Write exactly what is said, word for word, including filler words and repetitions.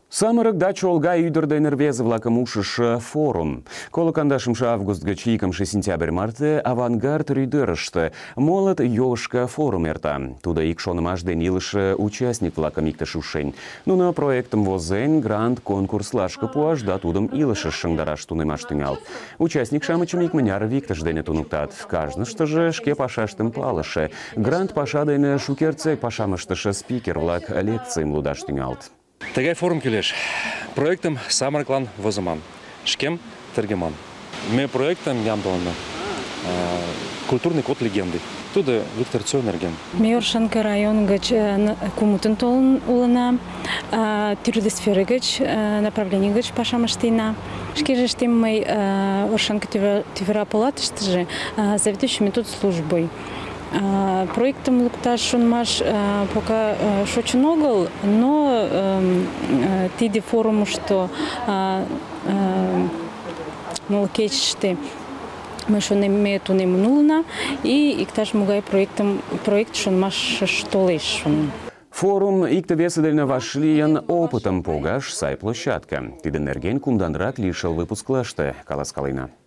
Самырык дача олга үйдірді нервезі-влакым ушышы форум. Колы кандашымшы август гычи икымшы сентябрь марты авангард рүйдірішті. Молот ёшка форум эрта. Туда икшонымаш ден илышы участник-влакым иктішушень. Нуна проектым возен грант конкурс лашкы пуажда тудым илышы шыңдараш тунымаш тыңалт. Участник шамычым икмыняр виктыш дене тунуктат. Кажныштыжы шке пашаштым палышы. Грант паша дене шукерцек пашамыштышы спикер-влак лекцийым лудаш тыңалт. Тагай форум келеш. Проектом самырыклан возыман. Шкем тергеман. Ме проектом ямдаланы. Культурный код легенды. Туда Виктор Цёнерген. Мейоршанка район гыч кумутын толын улына, тюрды сферы гыч направление гыч пашамыштына. Шкеже штем мэй Оршанка тювера палатыштыжы заведующий метод службой. Проектом лукташ шунмаш пока шочын огыл, но тиде форуму, что молкечшты мы шунеме тунем нулна и икташ мугай проектом проект шунмаш штолеш. Форум икты весыдельно вашлиян опытом погаш сай площадка. Тиден нерген кумданрак лишыл выпуск лашты, каласкалына.